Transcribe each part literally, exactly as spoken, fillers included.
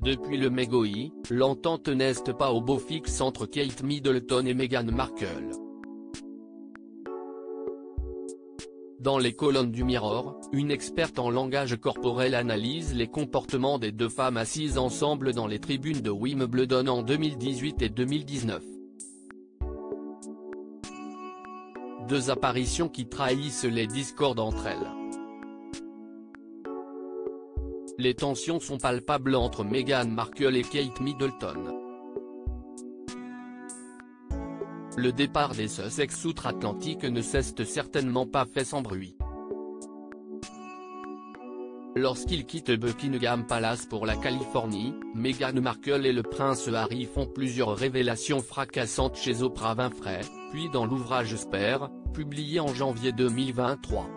Depuis le mégoï, l'entente n'est pas au beau fixe entre Kate Middleton et Meghan Markle. Dans les colonnes du Mirror, une experte en langage corporel analyse les comportements des deux femmes assises ensemble dans les tribunes de Wimbledon en deux mille dix-huit et deux mille dix-neuf. Deux apparitions qui trahissent les discordes entre elles. Les tensions sont palpables entre Meghan Markle et Kate Middleton. Le départ des Sussex outre-Atlantique ne s'est certainement pas fait sans bruit. Lorsqu'ils quittent Buckingham Palace pour la Californie, Meghan Markle et le prince Harry font plusieurs révélations fracassantes chez Oprah Winfrey, puis dans l'ouvrage Spare, publié en janvier deux mille vingt-trois.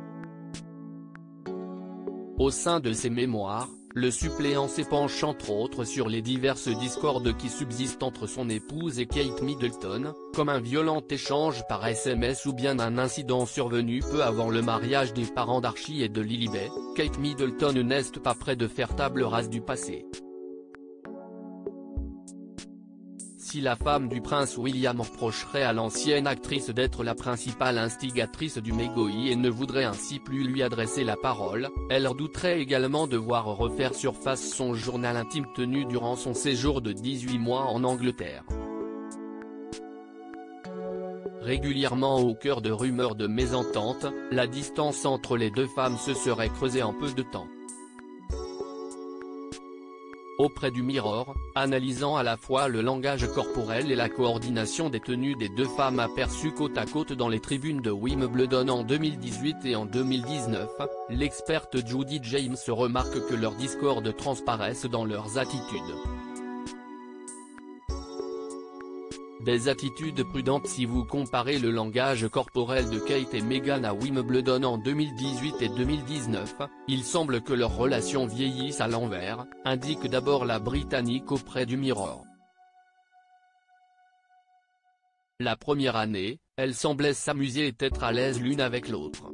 Au sein de ses mémoires, le suppléant s'épanche entre autres sur les diverses discordes qui subsistent entre son épouse et Kate Middleton, comme un violent échange par S M S ou bien un incident survenu peu avant le mariage des parents d'Archie et de Lilibet. Kate Middleton n'est pas près de faire table rase du passé. Si la femme du prince William reprocherait à l'ancienne actrice d'être la principale instigatrice du mégoï et ne voudrait ainsi plus lui adresser la parole, elle redouterait également de voir refaire surface son journal intime tenu durant son séjour de dix-huit mois en Angleterre. Régulièrement au cœur de rumeurs de mésentente, la distance entre les deux femmes se serait creusée en peu de temps. Auprès du Mirror, analysant à la fois le langage corporel et la coordination des tenues des deux femmes aperçues côte à côte dans les tribunes de Wimbledon en deux mille dix-huit et en deux mille dix-neuf, l'experte Judy James remarque que leurs discordes transparaissent dans leurs attitudes. Des attitudes prudentes si vous comparez le langage corporel de Kate et Meghan à Wimbledon en deux mille dix-huit et deux mille dix-neuf, il semble que leur relation vieillisse à l'envers, indique d'abord la Britannique auprès du Mirror. La première année, elles semblaient s'amuser et être à l'aise l'une avec l'autre.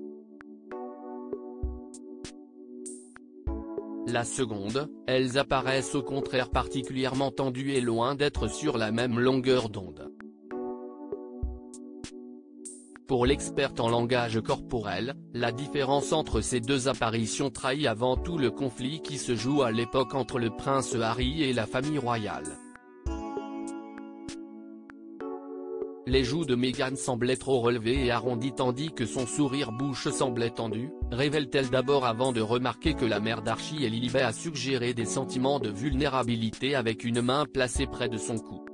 La seconde, elles apparaissent au contraire particulièrement tendues et loin d'être sur la même longueur d'onde. Pour l'experte en langage corporel, la différence entre ces deux apparitions trahit avant tout le conflit qui se joue à l'époque entre le prince Harry et la famille royale. Les joues de Meghan semblaient trop relevées et arrondies tandis que son sourire-bouche semblait tendu, révèle-t-elle d'abord avant de remarquer que la mère d'Archie et Lilibet a suggéré des sentiments de vulnérabilité avec une main placée près de son cou.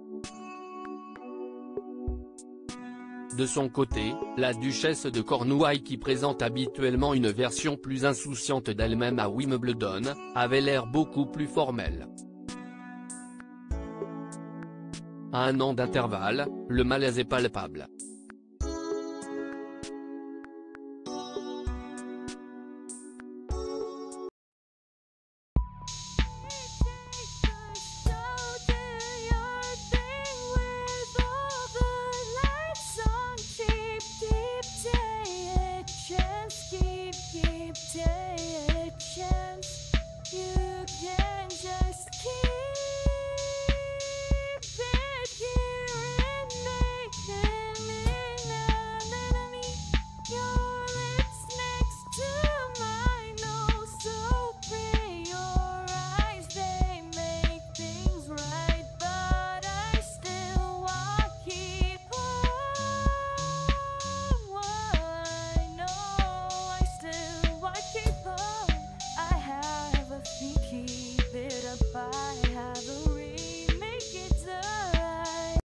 De son côté, la duchesse de Cornouailles qui présente habituellement une version plus insouciante d'elle-même à Wimbledon, avait l'air beaucoup plus formelle. À un an d'intervalle, le malaise est palpable.